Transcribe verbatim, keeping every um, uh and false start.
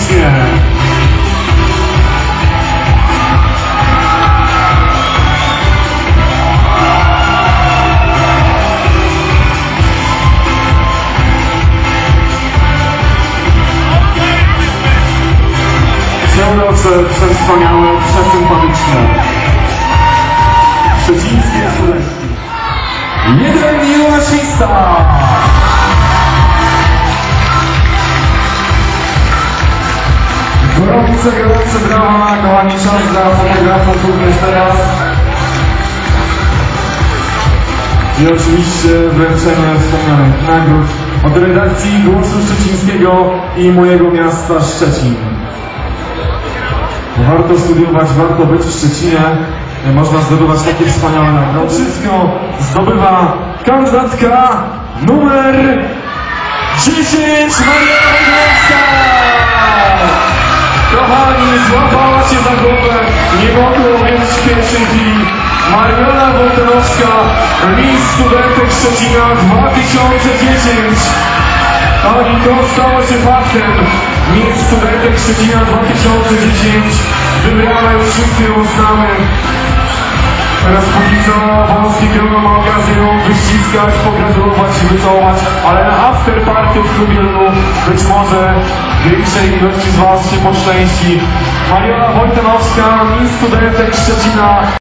publicznie. Przerocze, przewspaniałe, przesympatyczne. Szczecińskie studenci. Jeden gimnasista! Gorące, gorące brawa, kochani, czas dla fotografów również teraz. I oczywiście wręczenie wspomnianych nagród od redakcji Głosu Szczecińskiego i mojego miasta Szczecin. Warto studiować, warto być w Szczecinie, można zdobywać takie wspaniałe nagrody. Wszystko zdobywa kandydatka numer dziesięć, Maria Wojtowska! Kochani, złapała się za głowę, nie mogło wierzyć w pierwszej chwili. Mariona Wojtowska, Miss Studentek Szczecina dwa tysiące dziesięć. Kochani, to stało się faktem. Miss Studentek Szczecina dwa tysiące dziesięć. Wybrana, już wszyscy ją znamy. Teraz póki co wąskie grono ma okazję ją wyściskać, pogratulować i wycałować, ale na afterparty w klubie być może większej ilości z was się poszczęści. Mariona Wojtowska, Miss Studentek Szczecina.